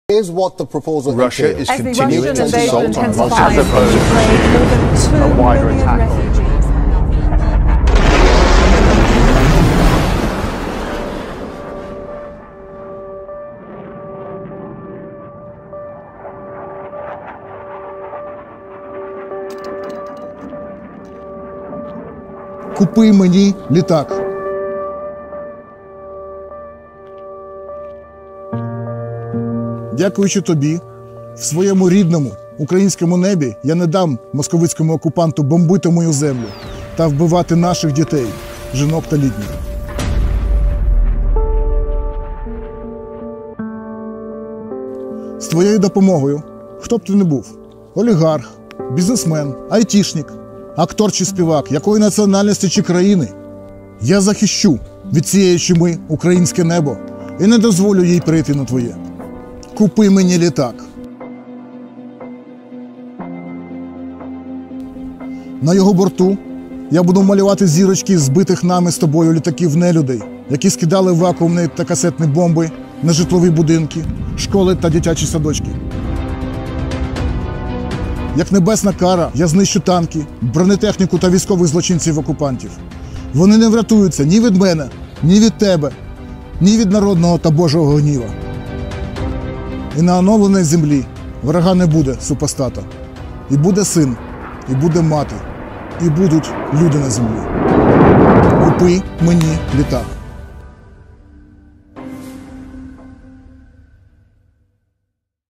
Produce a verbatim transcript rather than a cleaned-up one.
Here's what the proposal Russia entails. is As the continuing Russian to invasion assault on intensifies, Russia. Ukraine more than two a wider million attack on refugees. Купи мені літак. Дякуючи тобі, в своєму рідному українському небі я не дам московицькому окупанту бомбити мою землю та вбивати наших дітей, жінок та літніх. З твоєю допомогою, хто б ти не був – олігарх, бізнесмен, айтішник, актор чи співак, якої національності чи країни – я захищу від цієї чуми українське небо і не дозволю їй прийти на твоє. Купи мені літак. На його борту я буду малювати зірочки збитих нами з тобою літаків-нелюдей, які скидали вакуумні та касетні бомби на житлові будинки, школи та дитячі садочки. Як небесна кара, я знищу танки, бронетехніку та військових злочинців-окупантів. Вони не врятуються ні від мене, ні від тебе, ні від народного та Божого гніва. І на оновленій землі ворога не буде супостата. І буде син, і буде мати, і будуть люди на землі. Купи мені літак.